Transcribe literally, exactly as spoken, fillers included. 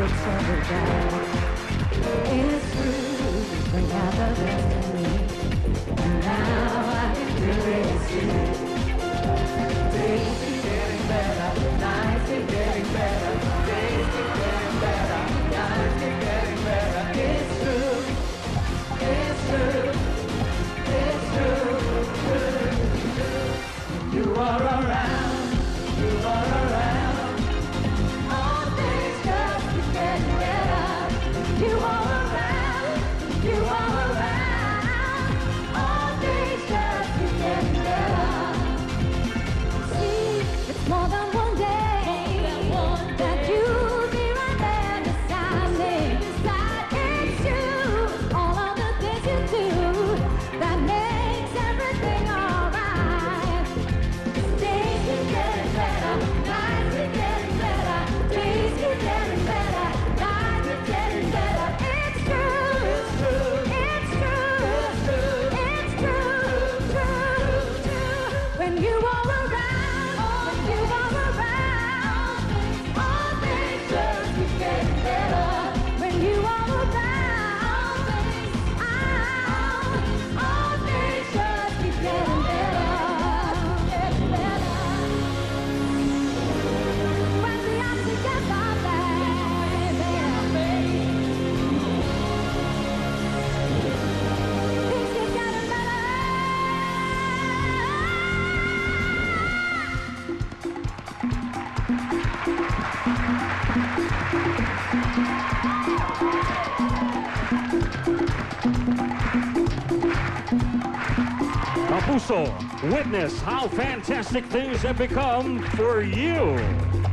looks so bad. It's true, bring out the best in me. And now I can really see. Days keep getting better, nights keep getting better, days keep getting better, nights keep getting better. It's true, it's true, it's true, true, true. You are around, you are around. All things just keep getting better. You are around, you are around. All things just keep getting better. See, it's more than one day that you'll be right there beside me. It's you, all of the things you do that makes everything alright. Days keep getting better, nights keep getting better, days keep getting better, nights keep getting better. It's true, it's true, it's true, it's true, true, true. When you are around, when you are around, all things just keep getting better. When you are around, all things just keep getting better, getting better. When we are together, baby, things keep getting better. Kapuso, witness how fantastic things have become for you.